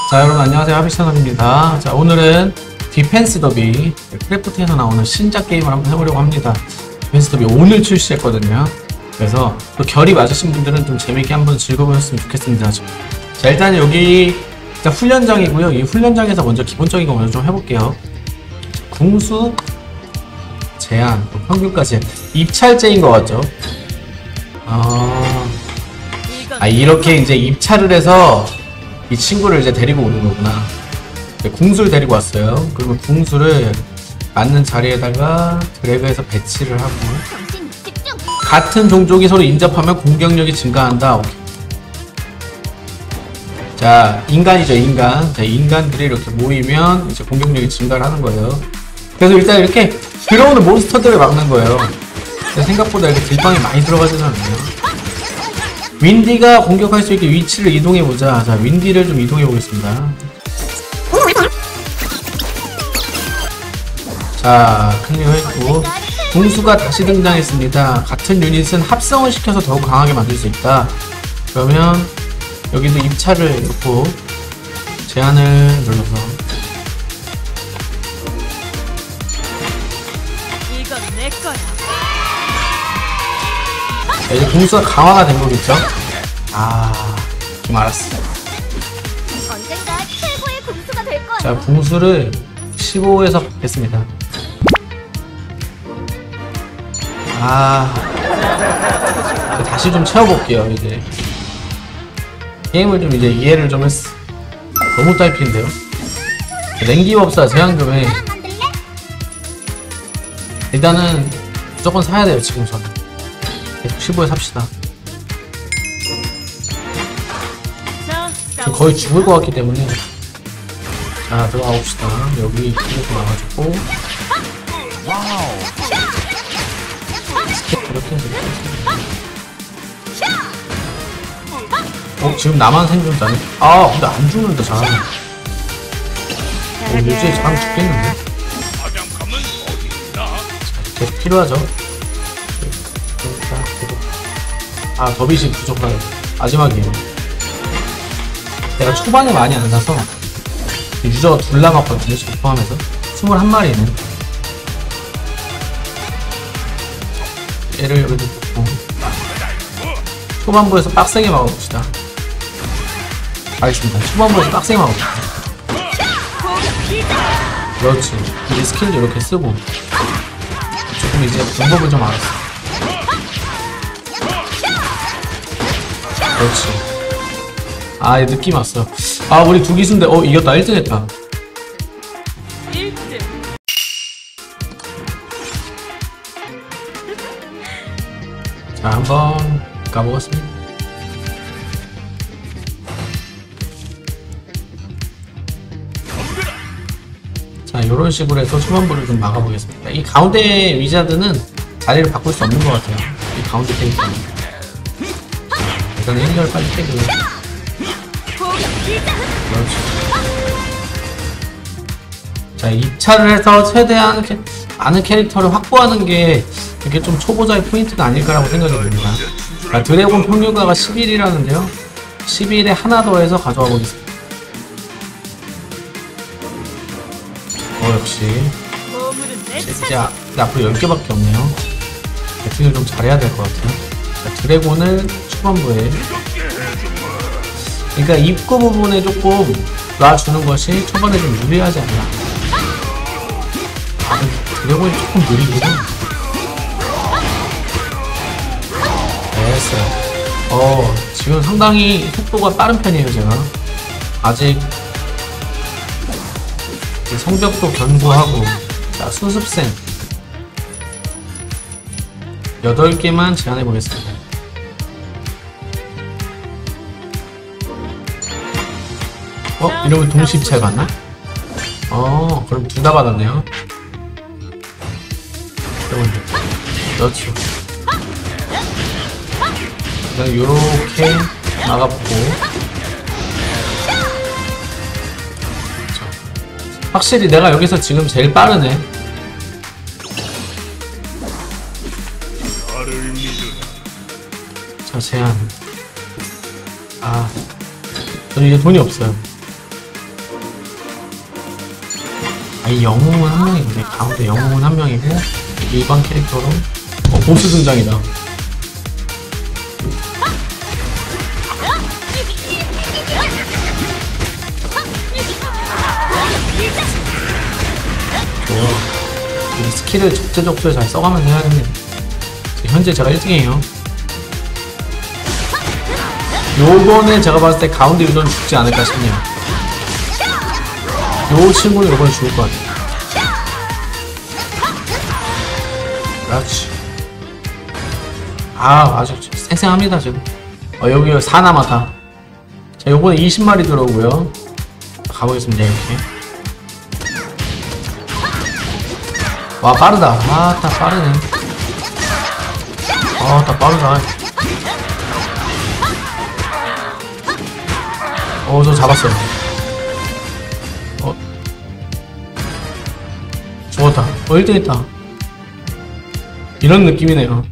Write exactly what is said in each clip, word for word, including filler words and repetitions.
자, 여러분 안녕하세요. 하비채널입니다. 자, 오늘은 디펜스 더비 크래프트에서 나오는 신작 게임을 한번 해보려고 합니다. 디펜스 더비 오늘 출시했거든요. 그래서 또 결이 맞으신 분들은 좀 재밌게 한번 즐겨보셨으면 좋겠습니다. 자, 일단 여기 일단 훈련장이고요. 이 훈련장에서 먼저 기본적인 거 먼저 좀 해볼게요. 궁수 제한, 평균까지 입찰제인 것 같죠? 아, 아 이렇게 이제 입찰을 해서 이 친구를 이제 데리고 오는 거구나. 궁수를 데리고 왔어요. 그리고 궁수를 맞는 자리에다가 드래그해서 배치를 하고, 같은 종족이 서로 인접하면 공격력이 증가한다. 오케이. 자, 인간이죠, 인간. 자, 인간들이 이렇게 모이면 이제 공격력이 증가를 하는 거예요. 그래서 일단 이렇게 들어오는 몬스터들을 막는 거예요. 생각보다 이렇게 딜빵이 많이 들어가지는 않네요. 윈디가 공격할 수 있게 위치를 이동해보자. 자, 윈디를 좀 이동해보겠습니다. 자, 클리어했고, 궁수가 다시 등장했습니다. 같은 유닛은 합성을 시켜서 더욱 강하게 만들 수 있다. 그러면 여기도 입찰을 놓고 제한을 눌러서, 이건 내 거야. 자, 이제 궁수가 강화가 된 거겠죠? 아, 좀 알았어. 언젠가 최고의 궁수가 될 거야. 자, 궁수를 십오에서 받겠습니다. 아, 다시 좀 채워볼게요. 이제 게임을 좀 이제 이해를 좀 했어. 너무 딸피인데요? 냉기법사 제한 좀 해. 일단은 무조건 사야 돼요. 지금 저는 십오에 삽시다. 지금 거의 죽을 것 같기 때문에. 자, 들어가 봅시다. 여기 이렇게 나와가지고 이렇게 해서 어? 지금 나만 생존자네? 아, 근데 안 죽는다. 잘하네. 어, 요새 잘 죽겠는데? 계속 필요하죠. 아, 더빗이 부족하네. 마지막이에요. 내가 초반에 많이 안 사서 유저가 둘 남았거든요. 지금 포함해서 스물한 마리는 얘를 여기도 놓고 초반부에서 빡세게 막아봅시다. 알겠습니다. 초반부에서 빡세게 막아봅시다. 그렇지. 이제 스킬도 이렇게 쓰고 조금 이제 방법을 좀 알았어. 그렇지. 아, 느낌 왔어. 아, 우리 두 기수인데, 어, 이겼다. 일 등 했다. 일 등. 자, 한번 가보겠습니다. 자, 요런 식으로 해서 초반부를 좀 막아보겠습니다. 이 가운데 위자드는 자리를 바꿀 수 없는 것 같아요. 이 가운데 캐릭터는. 일단 일 절 빨리 빼고. 그렇지. 자, 입찰을 해서 최대한 캐, 많은 캐릭터를 확보하는 게 이게 좀 초보자의 포인트가 아닐까라고 생각이 듭니다. 자, 드래곤 평균가가 십일이라는데요. 십일에 하나 더 해서 가져와 보겠습니다. 어, 역시. 진짜 앞으로 열 개밖에 없네요. 배팅을 좀 잘해야 될 것 같아요. 자, 드래곤을 초반부에. 그러니까 입구 부분에 조금 놔주는 것이 초반에 좀 유리하지 않나. 아, 드래곤이 조금 느리거든. 됐어요. 어, 지금 상당히 속도가 빠른 편이에요, 제가. 아직 성벽도 견고하고. 자, 수습생 여덟 개만 제한해 보겠습니다. 어? 이러면 동시 입찰 받나? 어, 그럼 둘 다 받았네요. 그렇죠. 그다음 요렇게 막아보고. 확실히 내가 여기서 지금 제일 빠르네. 자, 제한. 아, 저는 이제 돈이 없어요. 이 영웅은 한 명이고, 가운데 영웅은 한 명이고, 일반 캐릭터로 어, 보스 등장이다. 좋아. 이 스킬을 적재적소에 잘 써가면서 해야 됩니다. 현재 제가 일 등이에요. 요번에 제가 봤을 때 가운데 유저는 죽지 않을까 싶네요. 요 친구는 요번에 죽을 것 같아요. 그렇지. 아, 아주 쌩쌩합니다, 지금. 어, 여기 사 남았다. 자, 요번에 이십 마리 들어오고요. 가보겠습니다, 이렇게. 와, 빠르다. 아, 딱 빠르네. 아, 딱 빠르다. 어, 저 잡았어요. 어. 죽었다. 어, 일 등 했다. 이런 느낌이네요.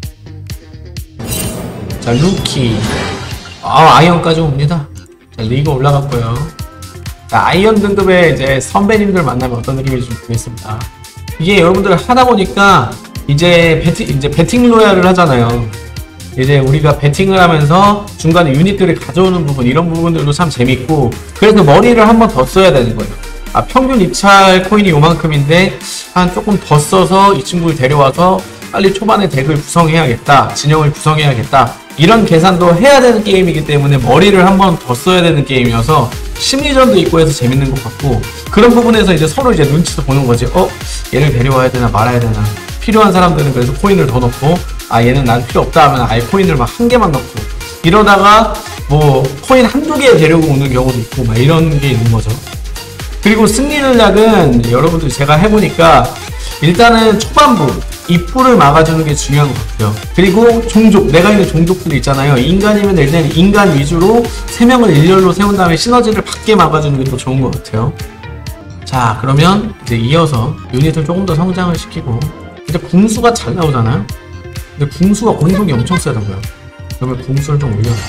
자, 루키. 아, 아이언까지 옵니다. 자, 리그 올라갔고요. 자, 아이언 등급의 이제 선배님들 만나면 어떤 느낌인지 좀 보겠습니다. 이게 여러분들 하다 보니까 이제 배팅, 이제 배팅 로얄을 하잖아요. 이제 우리가 배팅을 하면서 중간에 유닛들을 가져오는 부분, 이런 부분들도 참 재밌고, 그래서 머리를 한 번 더 써야 되는 거예요. 아, 평균 입찰 코인이 요만큼인데 한 조금 더 써서 이 친구를 데려와서 빨리 초반에 덱을 구성해야겠다, 진영을 구성해야겠다, 이런 계산도 해야 되는 게임이기 때문에 머리를 한 번 더 써야 되는 게임이어서 심리전도 있고 해서 재밌는 것 같고, 그런 부분에서 이제 서로 이제 눈치도 보는 거지. 어? 얘를 데려와야 되나 말아야 되나. 필요한 사람들은 그래서 코인을 더 넣고, 아, 얘는 난 필요 없다 하면 아예 코인을 막 한 개만 넣고, 이러다가 뭐 코인 한두 개 데리고 오는 경우도 있고 막 이런 게 있는 거죠. 그리고 승리 전략은 여러분들 제가 해보니까 일단은 초반부 입구를 막아주는 게 중요한 것 같아요. 그리고 종족, 내가 있는 종족들 있잖아요. 인간이면 일단 인간 위주로 세 명을 일렬로 세운 다음에 시너지를 밖에 막아주는 게 더 좋은 것 같아요. 자, 그러면 이제 이어서 유닛을 조금 더 성장을 시키고, 이제 궁수가 잘 나오잖아요. 근데 궁수가 공격이 엄청 세다고요. 그러면 궁수를 좀 올려라.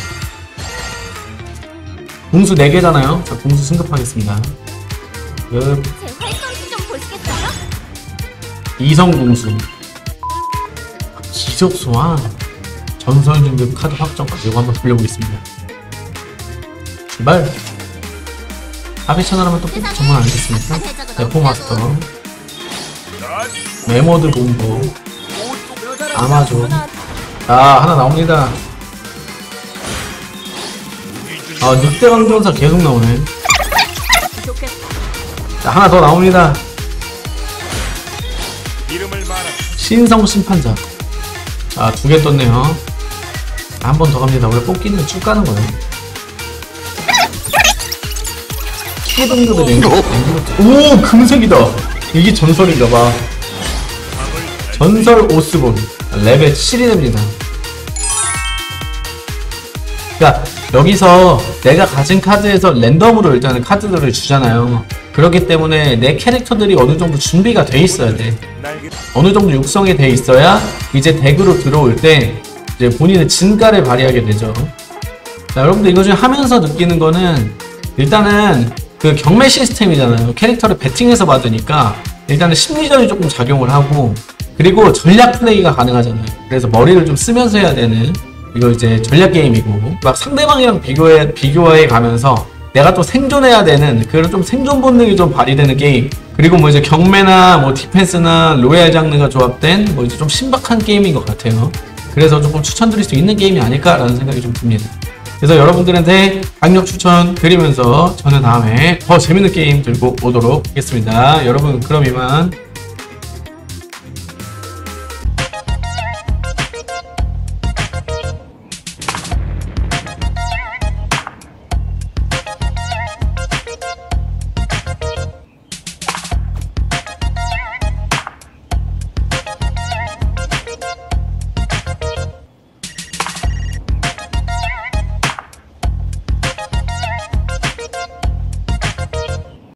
궁수 네 개잖아요. 자, 궁수 승급하겠습니다. 제 활성기 좀 보시겠어요? 이성 궁수. 기적 소환. 전설 등급 카드 확정까지 이거 한번 돌려보겠습니다. 출발. 아베 채널하면 또 꼭 정말 아니겠습니까? 대포 마스터. 메모드 본부. 아마존. 아, 하나 나옵니다. 아, 늑대 강전사 계속 나오네. 자, 하나 더 나옵니다. 신성 심판자. 자, 두 개 떴네요. 한 번 더 갑니다. 원래 뽑기는 쭉 가는 거예요. 키 등급의 랭크. 오, 금색이다. 이게 전설인가봐. 전설 오스본. 레벨 칠이 됩니다. 그러니까 여기서 내가 가진 카드에서 랜덤으로 일단은 카드들을 주잖아요. 그렇기 때문에 내 캐릭터들이 어느 정도 준비가 돼 있어야 돼. 어느 정도 육성이 돼 있어야 이제 덱으로 들어올 때 이제 본인의 진가를 발휘하게 되죠. 자, 여러분들 이거 좀 하면서 느끼는 거는 일단은 그 경매 시스템이잖아요. 캐릭터를 배팅해서 받으니까 일단은 심리전이 조금 작용을 하고, 그리고 전략 플레이가 가능하잖아요. 그래서 머리를 좀 쓰면서 해야 되는, 이거 이제 전략 게임이고, 막 상대방이랑 비교해, 비교해 가면서 내가 또 생존해야 되는 그런 좀 생존 본능이 좀 발휘되는 게임. 그리고 뭐 이제 경매나 뭐 디펜스나 로얄 장르가 조합된 뭐 이제 좀 신박한 게임인 것 같아요. 그래서 조금 추천드릴 수 있는 게임이 아닐까라는 생각이 좀 듭니다. 그래서 여러분들한테 강력 추천 드리면서 저는 다음에 더 재밌는 게임 들고 오도록 하겠습니다. 여러분, 그럼 이만